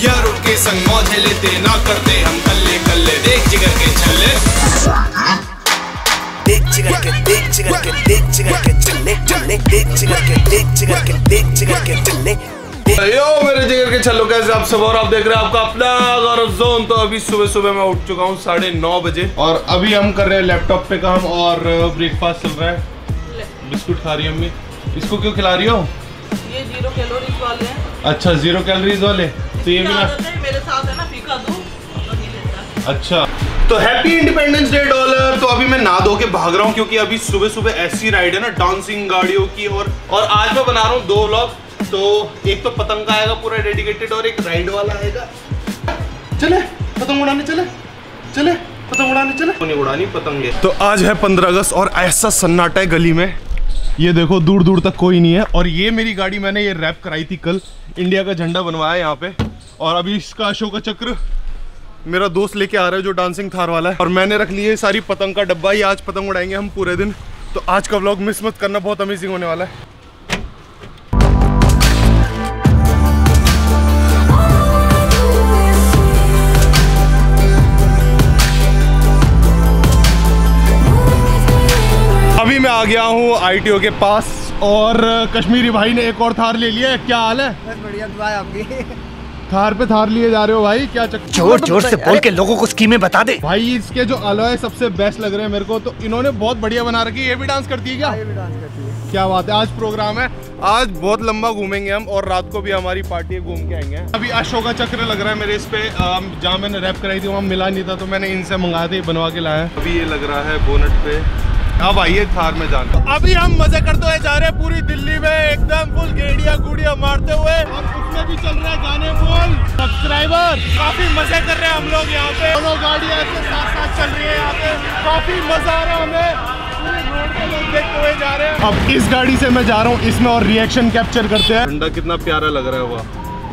यारों के संग मौज लेते ना करते हम कल्ले कल्ले, देख जिगर के छल्ले, देख जिगर के, देख जिगर के, देख जिगर के चले चले, देख जिगर के, देख जिगर के, देख जिगर के चले। यो मेरे जिगर के छल्लो, कैसे आप सब? और आप देख रहे हैं आपका अपना गौरव जोन। तो अभी सुबह सुबह मैं उठ चुका हूँ 9:30 बजे और अभी हम कर रहे हैं लैपटॉप पे काम और ब्रेकफास्ट चल रहा है। बिस्कुट खा रही है अम्मी। इसको क्यों खिला रही हो? ये 0 कैलोरीज वाले हैं। अच्छा 0 कैलोरीज वाले। तो ये भी ना मेरे साथ है ना, फीका दूध। अच्छा तो हैप्पी इंडिपेंडेंस डे डॉलर। तो अभी मैं नहा धो के भाग रहा हूँ क्योंकि अभी सुबह सुबह ऐसी राइड है ना डांसिंग गाड़ियों की। और आज मैं बना रहा हूँ 2 व्लॉग। तो एक तो पतंग का आएगा पूरा डेडिकेटेड और एक राइड वाला आएगा। चले पतंग उड़ाने, चले चले पतंग उड़ाने, चले। नहीं उड़ानी पतंग है। तो आज है 15 अगस्त और ऐसा सन्नाटा है गली में, ये देखो दूर दूर तक कोई नहीं है। और ये मेरी गाड़ी मैंने ये रैप कराई थी कल, इंडिया का झंडा बनवाया यहाँ पे। और अभी इसका अशोक चक्र मेरा दोस्त लेके आ रहा है जो डांसिंग थार वाला है। और मैंने रख ली है सारी पतंग का डब्बा। ये आज पतंग उड़ाएंगे हम पूरे दिन। तो आज का व्लॉग मिस मत करना, बहुत अमेजिंग होने वाला है। अभी मैं आ गया हूँ ITO के पास और कश्मीरी भाई ने एक और थार ले लिया है। क्या हाल है? बस बढ़िया, दुआ है आपकी। थार पे थार लिए जा रहे हो भाई, क्या चक्कर? जोर जोर से बोल के लोगों को स्कीमें बता दे भाई। इसके जो अलॉय सबसे बेस्ट लग रहे हैं मेरे को। तो इन्होंने बहुत बढ़िया बना रखी है। ये भी डांस करती है क्या? ये भी डांस करती है। क्या बात है। आज प्रोग्राम है, आज बहुत लंबा घूमेंगे हम और रात को भी हमारी पार्टी घूम के आएंगे। अभी अशोका चक्र लग रहा है मेरे इस पे, जहाँ मैंने रैप कराई थी वहाँ मिला नहीं था तो मैंने इनसे मंगाया था, बनवा के लाया। अभी ये लग रहा है बोनट पे। अब आइए थार में जान। तो अभी हम मजे करते हुए जा रहे हैं पूरी दिल्ली में एकदम फुल गेड़िया गुड़िया मारते हुए। और उसमें भी चल रहे हैं गाने फुल सब्सक्राइबर। काफी मजे कर रहे हैं हम लोग यहाँ पे। दोनों गाड़ियाँ ऐसे साथ साथ चल रही है यहाँ पे, काफी मजा आ रहा है हमें। पूरे रोड पे लोग देखते हुए जा रहे हैं। अब इस गाड़ी से मैं जा रहा हूँ इसमें और रिएक्शन कैप्चर करते हैं। झंडा कितना प्यारा लग रहा है वहाँ।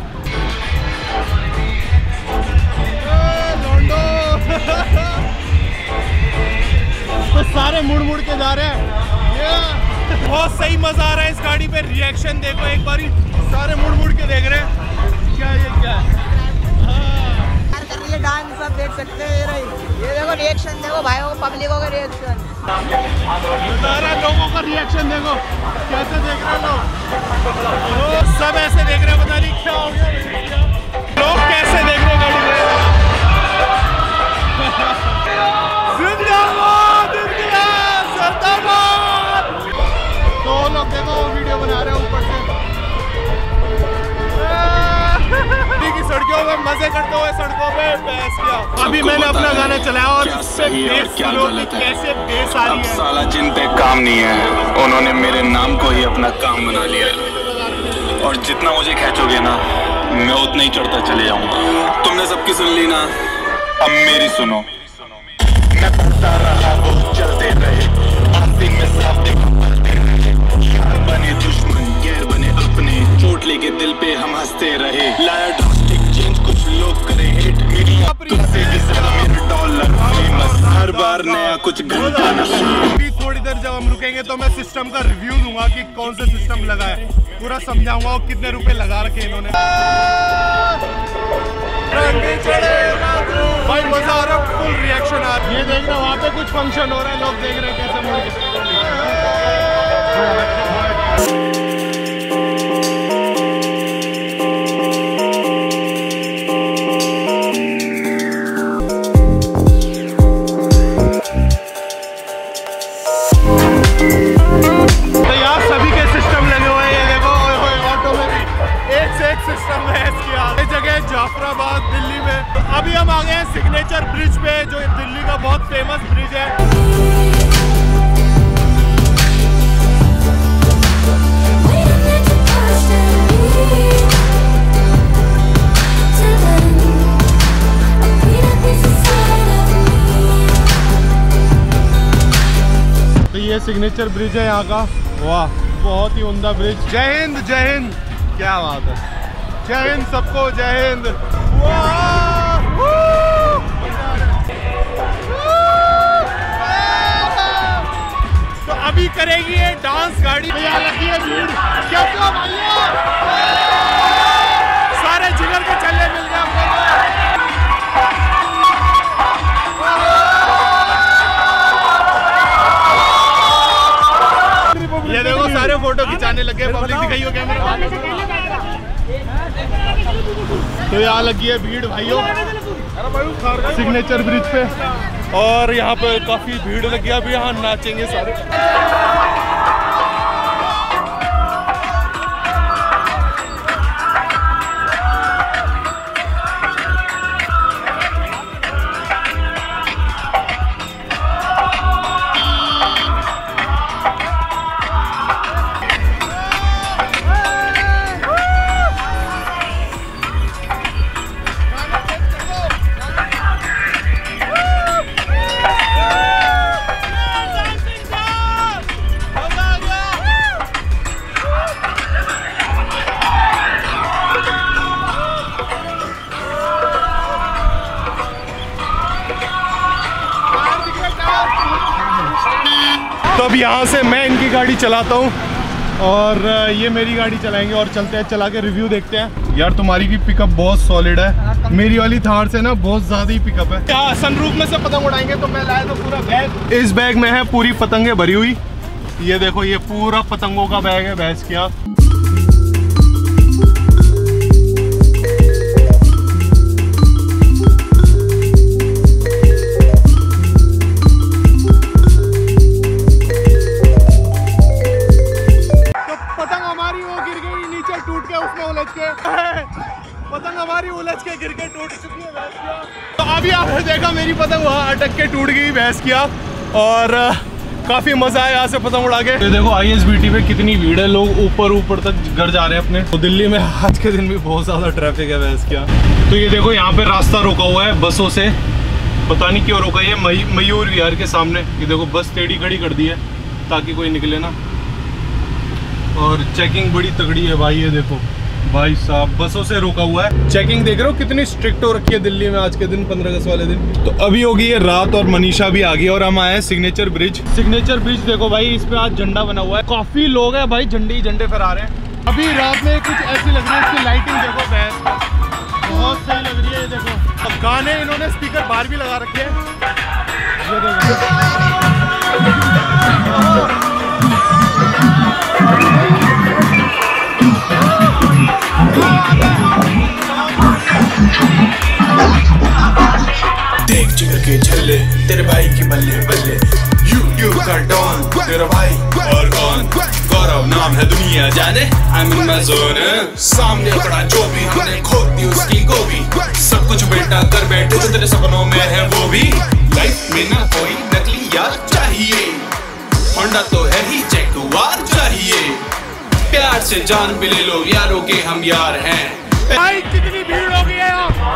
तो सारे मुड़ मुड़ के जा रहे हैं। बहुत सही मजा आ रहा है इस गाड़ी पे। रिएक्शन देखो एक बारी, सारे मुड़ मुड़ के देख रहे हैं। क्या ये क्या है? कर रही है डांस, सब देख सकते हैं। ये देखो रिएक्शन देखो भाइयों, पब्लिकों का रिएक्शन। सारे लोगों का रिएक्शन देखो कैसे देख रहे हैं लोग। सब ऐसे देख रहे हैं, पता नहीं क्या हो गया। लोग कैसे देख रहे हैं गाड़ी में। तो लोग देखो वीडियो बना रहे हैं ऊपर से। की सड़कों में मजे करते हुए सड़कों पे बहस किया। अभी मैंने अपना गाना चलाया और इससे बेस सुनो कि कैसे बेस आ रही है। साला जिन पे काम नहीं है उन्होंने मेरे नाम को ही अपना काम बना लिया। और जितना मुझे खींचोगे ना मैं उतना ही चढ़ता चले जाऊंगा। तुमने सबकी सुन ली ना, अब मेरी सुनो। मैं बढ़ता रहा वो चलते रहे, अंतिम में साफ देखो बने दुश्मन गैर बने अपने, चोट लेके दिल पे हम हंसते रहे। लाया ड्रास्टिक चेंज, कुछ लोग करे हेट मीडिया, तुझसे भी ज्यादा मेरे डॉलर फेमस, हर बार नया कुछ घंटा नशा। अभी थोड़ी देर जब हम रुकेंगे तो मैं सिस्टम का रिव्यू दूंगा कि कौन सा सिस्टम लगा है, पूरा समझाऊंगा और कितने रुपए लगा रखे इन्होंने। भाई मजा आ रहा है, फुल रिएक्शन आ रहा है। ये देख रहे वहाँ पे कुछ फंक्शन हो रहा है, लोग देख रहे हैं कैसे मुड़ के। तो यार सभी के सिस्टम लगे हुए हैं। ये देखो ऑटो में भी एक से एक सिस्टम है इसकी। ये जगह जाफराबाद दिल्ली में। तो अभी हम आ गए हैं सिग्नेचर ब्रिज पे, जो दिल्ली का बहुत फेमस ब्रिज है। तो ये सिग्नेचर ब्रिज है यहाँ का। वाह बहुत ही उम्दा ब्रिज। जय हिंद जय हिंद। क्या बात है, जय हिंद सबको, जय हिंद। तो अभी करेगी ये डांस गाड़ी। यहाँ लगी है भीड़। क्या सारे जिगर के चले मिल गए तो यहाँ लगी है भीड़ भाइयों सिग्नेचर ब्रिज पे, और यहाँ पे काफी भीड़ लगी है। अभी यहाँ नाचेंगे सारे। तो अब यहाँ से मैं इनकी गाड़ी चलाता हूँ और ये मेरी गाड़ी चलाएंगे और चलते हैं, चला के रिव्यू देखते हैं। यार तुम्हारी की पिकअप बहुत सॉलिड है, मेरी वाली थार से ना बहुत ज़्यादा ही पिकअप है। क्या सनरूफ में से पतंग उड़ाएंगे, तो मैं लाया तो पूरा बैग। इस बैग में है पूरी पतंगे भरी हुई। ये देखो ये पूरा पतंगों का बैग है भैंस किया। पतंग हमारी उलझ के गिर के टूट चुकी है भैंस किया। तो अभी आपने देखा मेरी पतंग वहाँ अटक के टूट गई भैंस किया, और काफी मजा आया यहाँ से पतंग उड़ा के। ये देखो ISBT पे कितनी भीड़ है, लोग ऊपर तक घर जा रहे हैं अपने। तो दिल्ली में आज के दिन भी बहुत ज्यादा ट्रैफिक है भैंस किया। तो ये देखो यहाँ पे रास्ता रोका हुआ है बसों से, पता नहीं क्यों रोका है। मयूर विहार के सामने ये देखो बस टेढ़ी खड़ी कर दी है ताकि कोई निकले ना, और चेकिंग बड़ी तगड़ी है भाई। ये देखो भाई साहब बसों से रोका हुआ है, चेकिंग देख रहे हो कितनी स्ट्रिक्ट हो रखी है दिल्ली में आज के दिन, 15 अगस्त वाले दिन। तो अभी होगी ये रात और मनीषा भी आ गई और हम आए हैं सिग्नेचर ब्रिज। सिग्नेचर ब्रिज देखो भाई, इस पे आज झंडा बना हुआ है, काफी लोग हैं भाई, झंडे ही झंडे फहरा रहे हैं। अभी रात में कुछ ऐसी लग रही है, इसकी लाइटिंग देखो भैंस बहुत सही लग रही है। ये देखो अब गाने इन्होंने स्पीकर बाहर भी लगा रखे हैं, ये देखो। देख जिगर के झल्ले तेरे भाई की बल्ले बल्ले, यूट्यूब का डॉन तेरा भाई और कौन, गौरव नाम है दुनिया जाने, I'm in my zone। सामने खड़ा जो भी हमने खोद दी उसकी गोभी, सब कुछ बेटा कर बैठे जो तेरे सपनों में है वो भी। लाइफ में ना कोई नकली यार चाहिए, होंडा तो है ही जैगुआर चाहिए, प्यार से जान भी ले लो यारों के हम यार हैं। भाई कितनी भीड़ हो गई है यहाँ।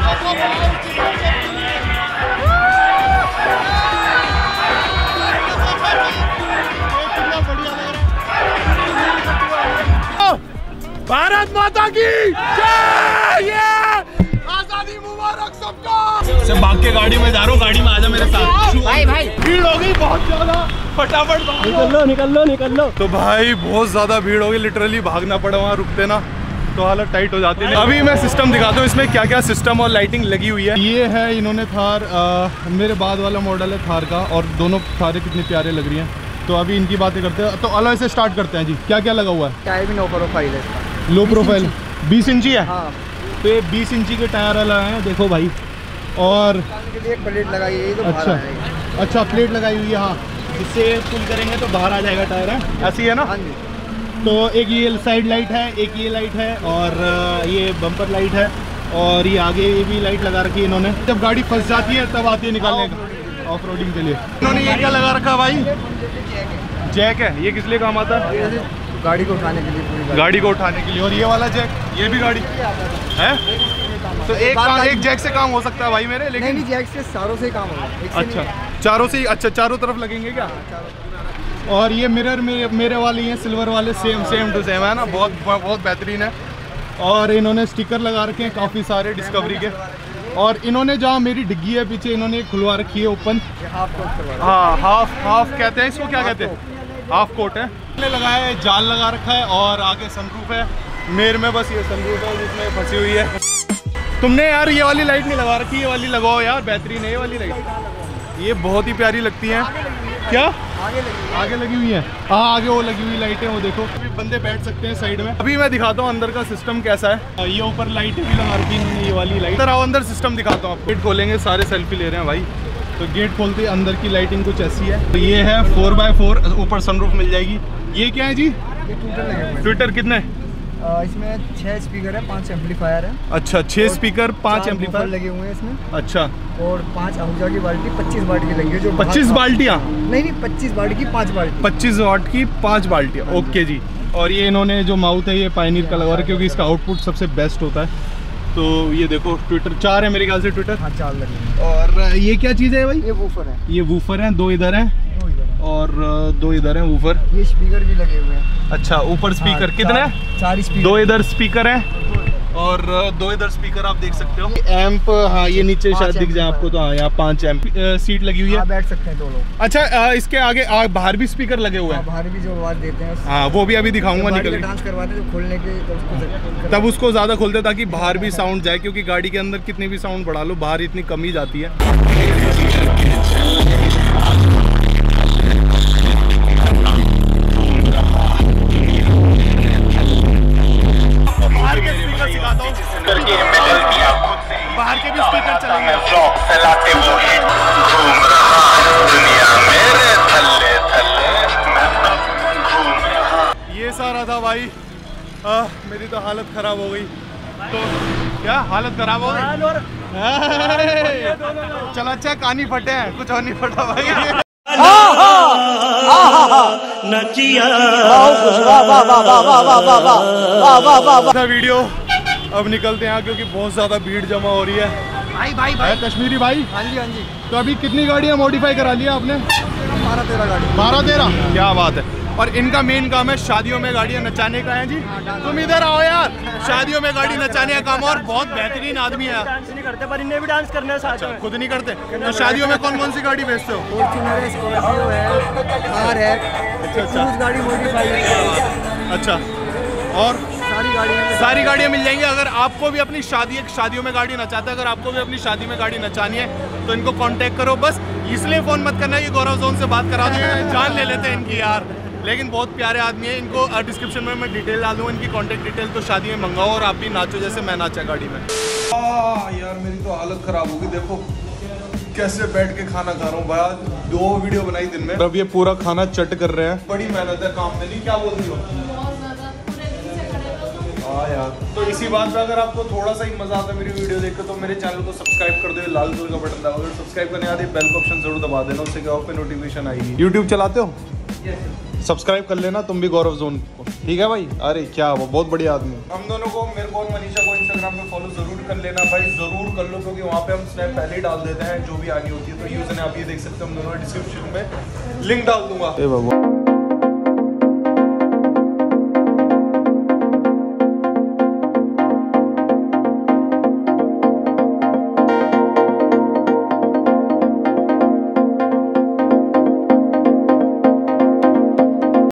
भारत माता की जय, आजादी मुबारक सबको। से भाग के गाड़ी में जा रहा हूँ, गाड़ी में आजा मेरे साथ। भाई भीड़ हो गई बहुत ज्यादा, फटाफट निकल लो। तो भाई बहुत ज्यादा भीड़ हो गई, लिटरली भागना पड़ा, वहाँ रुकते ना तो हालत टाइट हो जाती है। अभी मैं सिस्टम दिखाता हूँ इसमें क्या क्या सिस्टम और लाइटिंग लगी हुई है। ये है इन्होंने थार, मेरे बाद वाला मॉडल है थार का, और दोनों थारें कितनी प्यारे लग रही हैं। तो अभी इनकी बातें करते हैं, तो अलॉय से स्टार्ट करते हैं जी। क्या क्या लगा हुआ है? टायर भी लो प्रोफाइल है इसका, लो प्रोफाइल 20 इंची है। हाँ। तो ये 20 इंची के टायर अलग हैं देखो भाई, और के लिए प्लेट लगाई है तो बाहर आएगा। अच्छा प्लेट लगाई हुई है, हाँ, इससे पुल करेंगे तो बाहर आ जाएगा टायर, है ऐसी है ना। हाँ जी। तो एक ये साइड लाइट है, एक ये लाइट है, और ये बम्पर लाइट है, और ये आगे ये भी लाइट लगा रखी है इन्होंने। जब गाड़ी फंस जाती है तब आती है निकालने का, ऑफ रोडिंग के लिए। इन्होंने ये क्या लगा रखा भाई? जैक है। ये किस लिए काम आता है? गाड़ी को उठाने के लिए, गाड़ी को उठाने के लिए। और ये वाला जैक, ये भी गाड़ी है। तो एक जैक से काम हो सकता है भाई मेरे, लेकिन नहीं जैक से चारों से काम होगा। अच्छा चारों से, अच्छा चारों तरफ लगेंगे क्या? और ये मिरर मेरे वाले हैं सिल्वर वाले, सेम टू सेम है ना, बहुत बेहतरीन है। और इन्होंने स्टिकर लगा रखे हैं काफ़ी सारे डिस्कवरी के, और इन्होंने जहाँ मेरी डिग्गी है पीछे इन्होंने खुलवा रखी है ओपन। हाँ हाफ कहते हैं इसको, क्या कहते हैं? हाफ कोट है। इन्होंने लगाया है, जाल लगा रखा है, और आगे सनरूफ है। मेरे में बस ये सनरूफ है जिसमें फंसी हुई है। तुमने यार ये वाली लाइट नहीं लगा रखी, ये वाली लगाओ यार, बेहतरीन है ये वाली लाइट, ये बहुत ही प्यारी लगती है। क्या आगे लगी हुई है? हाँ आगे वो लगी हुई लाइटें, वो देखो अभी बंदे बैठ सकते हैं साइड में। अभी मैं दिखाता हूँ अंदर का सिस्टम कैसा है। ये ऊपर लाइटें भी लगा रखी इन्होंने, ये वाली लाइट। इधर आओ, अंदर सिस्टम दिखाता हूँ आपको। गेट खोलेंगे, सारे सेल्फी ले रहे हैं भाई। तो गेट खोलते ही अंदर की लाइटिंग कुछ ऐसी है। तो ये है 4x4, ऊपर सनरूफ मिल जाएगी। ये क्या है जी? ये ट्विटर लगे हुए। ट्विटर कितने? इसमें 6 स्पीकर है, 5 एम्पलीफायर है। अच्छा 6 स्पीकर 5 एम्पलीफायर लगे हुए हैं इसमें। अच्छा और 5 आहूजा की बाल्टी 25 वाट की लगी है। जो 25 बाल्टियाँ? नहीं 25 वाट की 5 बाल्टी। 25 वाट की 5 बाल्टियाँ, ओके जी। और ये इन्होंने जो माउथ है ये पायनियर का लगा रहा है क्योंकि इसका आउटपुट सबसे बेस्ट होता है। तो ये देखो ट्विटर 4 है मेरे ख्याल से ट्विटर। हाँ 4 लगे हैं। और ये क्या चीज़ है भाई? ये वूफर है। ये वूफर है, 2 इधर हैं और 2 इधर हैं वूफर। ये स्पीकर भी लगे हुए हैं। अच्छा ऊपर स्पीकर कितने? 4 स्पीकर। 2 इधर स्पीकर हैं और 2 इधर स्पीकर आप देख सकते हो। एम्प, हाँ ये नीचे शायद दिख जाए आपको। तो हाँ यहाँ 5 एम्प सीट लगी हुई है, बैठ सकते हैं 2 लोग। अच्छा इसके आगे बाहर भी स्पीकर लगे हुए हैं? बाहर भी जो आवाज देते हैं। हाँ वो भी अभी दिखाऊंगा। निकल डांस करवाते हैं खोलने के, तब उसको ज़्यादा खोलते ताकि बाहर भी साउंड जाए, क्योंकि गाड़ी के अंदर कितनी भी साउंड बढ़ा लो बाहर इतनी कम ही जाती है। बाहर के भी स्पीकर चलेंगे। फैलाते वो है, घूम रहा दुनिया मेरे थल्ले थल्ले, मैं अब घूम रहा। ये सारा था भाई। मेरी तो हालत खराब हो गई। तो क्या हालत खराब हो गई? चलो अच्छा कानी फटे हैं, कुछ और नहीं फटा भाई। वीडियो अब निकलते हैं क्योंकि बहुत ज्यादा भीड़ जमा हो रही है। भाई कश्मीरी भाई। हाँ जी। तो अभी कितनी गाड़ियाँ मॉडिफाई करा लिया आपने? 12-13 गाड़ी। 12-13, क्या बात है। और इनका मेन काम है शादियों में गाड़ियाँ नचाने का है जी। तुम इधर आओ यार, शादियों में गाड़ी नचाने का काम। और बहुत बेहतरीन आदमी है। डांस नहीं करते पर इन्हें भी डांस करना है साथ में। खुद नहीं करते? तो शादियों में कौन कौन सी गाड़ी बेचते हो? फॉर्च्यूनर है, स्कॉर्पियो है, कार है। अच्छा गाड़ी मॉडिफाई है। अच्छा और सारी गाड़ियाँ मिल जाएंगी। अगर आपको भी अपनी शादियों में गाड़ी नचाते हैं, अगर आपको भी अपनी शादी में गाड़ी नचानी है तो इनको कांटेक्ट करो। बस इसलिए फ़ोन मत करना कि गौरव जोन से बात करा दो, जान ले लेते हैं इनकी यार। लेकिन बहुत प्यारे आदमी है। इनको डिस्क्रिप्शन में मैं डिटेल डाल दूँगा, इनकी कॉन्टैक्ट डिटेल। तो शादी में मंगाओ और आप भी नाचो जैसे मैं नाचा गाड़ी में। यार मेरी तो हालत ख़राब होगी। देखो कैसे बैठ के खाना खा रहा हूँ भाई। 2 वीडियो बनाई दिन में। अब ये पूरा खाना चट कर रहे हैं। बड़ी मेहनत है काम में, नहीं क्या बोलती हो? हाँ यार। तो इसी बात पे अगर आपको थोड़ा सा ही मजा आता है मेरी वीडियो देखकर तो मेरे चैनल को सब्सक्राइब कर दो। लाल कलर का बटन दबा, अगर सब्सक्राइब करने आते बेल का ऑप्शन जरूर दबा देना, उससे क्या आपको नोटिफिकेशन आएगी। यूट्यूब चलाते हो? सब्सक्राइब कर लेना तुम भी गौरव जोन को, ठीक है भाई। अरे क्या वो बहुत बढ़िया आदमी। हम दोनों को, मेरे को और मनीषा को इंस्टाग्राम पे फॉलो जरूर कर लेना भाई, जरूर कर लो, क्योंकि वहाँ पे हम स्नैप पहले ही डाल देते हैं जो भी आगे होती है। तो यूजर ने आप ये देख सकते हो, हम दोनों डिस्क्रिप्शन में लिंक डाल दूंगा।